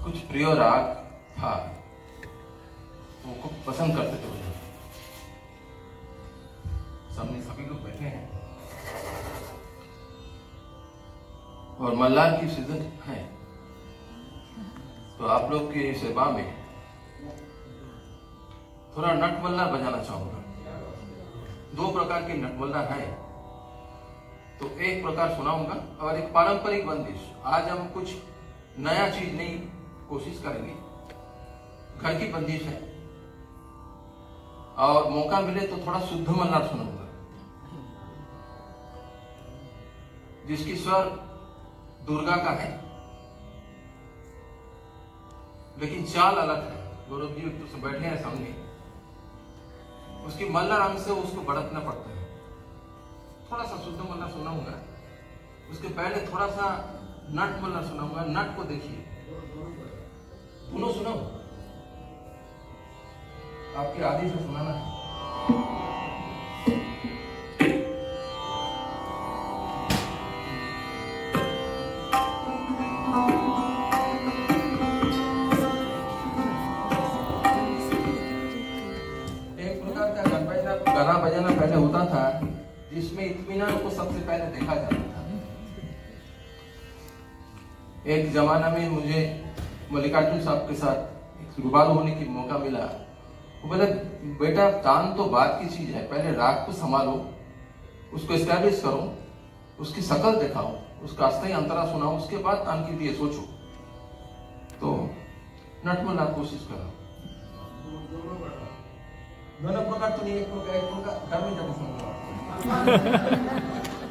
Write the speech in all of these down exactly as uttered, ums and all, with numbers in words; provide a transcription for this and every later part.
कुछ प्रिय राग था, वो खूब पसंद करते थे मुझे। सामने सभी लोग बैठे हैं और मल्हार की सीजन है, तो आप लोग की सेवा में थोड़ा नट मल्हार बजाना चाहूंगा। दो प्रकार के नट मल्हार है, तो एक प्रकार सुनाऊंगा और एक पारंपरिक बंदिश। आज हम कुछ नया चीज नहीं कोशिश करेंगे, घर की बंदिश है और मौका मिले तो थोड़ा शुद्ध मल्हार सुनाऊंगा, जिसकी स्वर दुर्गा का है लेकिन चाल अलग है। गौरव जी तो बैठे हैं सामने, उसकी मल्हार अंग से उसको बढ़तना पड़ता है। थोड़ा सा शुद्ध मल्हार सुनाऊंगा, उसके पहले थोड़ा सा नट मल्हार सुनाऊंगा। नट को देखिए, दोनों सुनाओ, आपके आदि से सुनाना है। एक प्रकार का गाना बजाना पहले होता था, जिसमें इत्मीनान को सबसे पहले देखा जाता था। एक जमाना में मुझे मल्लिकार्जुन साहब के साथ रूबरू होने की मौका मिला। वो बोले, बेटा तान तो बात की चीज है, पहले राग को संभालो, उसको एस्टैब्लिश करो, उसकी शकल दिखाओ, उसका अस्थायी अंतरा सुनाओ, उसके बाद तान के लिए सोचो। तो नटमल्हार कोशिश करो। दोनों प्रकार तो नहीं, एक प्रकार एक प्रकार घर में जाकर सुनो।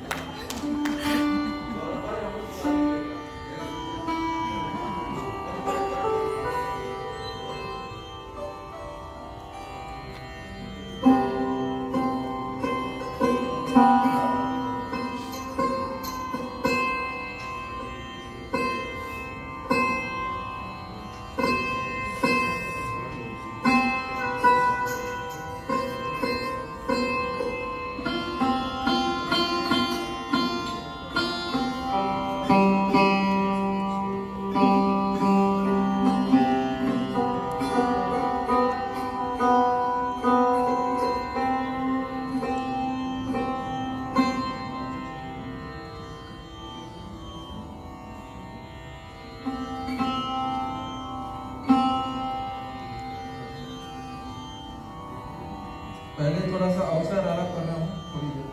पहले थोड़ा सा अवसर अलग करना हूँ थोड़ी देर।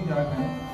क्या कहें।